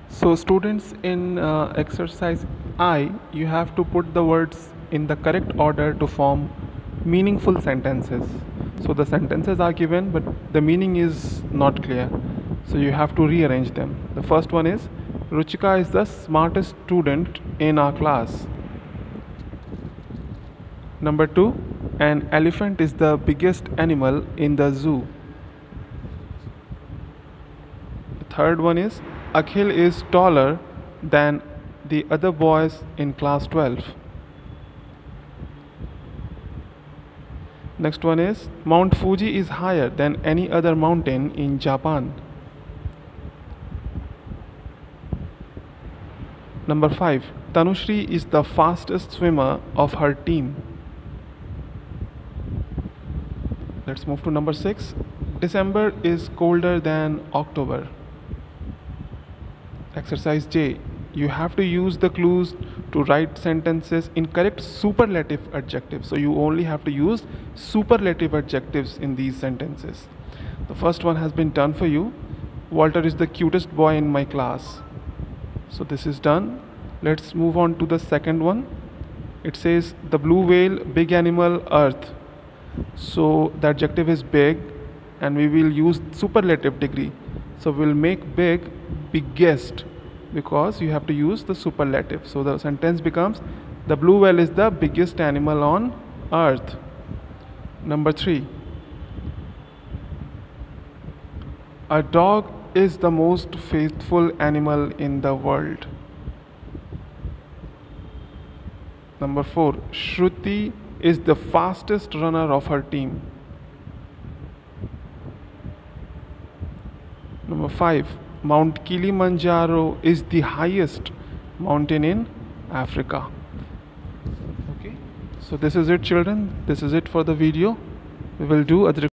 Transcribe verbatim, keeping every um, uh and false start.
So students, in uh, exercise I, you have to put the words in the correct order to form meaningful sentences. So the sentences are given but the meaning is not clear. So you have to rearrange them. The first one is, Ruchika is the smartest student in our class. Number two, an elephant is the biggest animal in the zoo. The third one is, Akhil is taller than the other boys in class twelve. Next one is, Mount Fuji is higher than any other mountain in Japan. Number five, Tanushri is the fastest swimmer of her team. Let's move to number six. December is colder than October. Exercise J. You have to use the clues to write sentences in correct superlative adjectives. So you only have to use superlative adjectives in these sentences. The first one has been done for you. Walter is the cutest boy in my class. So this is done. Let's move on to the second one. It says the blue whale, big animal, earth. So the adjective is big and we will use superlative degree. So we'll make big biggest because you have to use the superlative. So the sentence becomes, the blue whale is the biggest animal on earth. Number three, a dog is the most faithful animal in the world. Number four, Shruti is the fastest runner of her team. Number five, Mount Kilimanjaro is the highest mountain in Africa. Okay, so this is it, children. This is it for the video. We will do other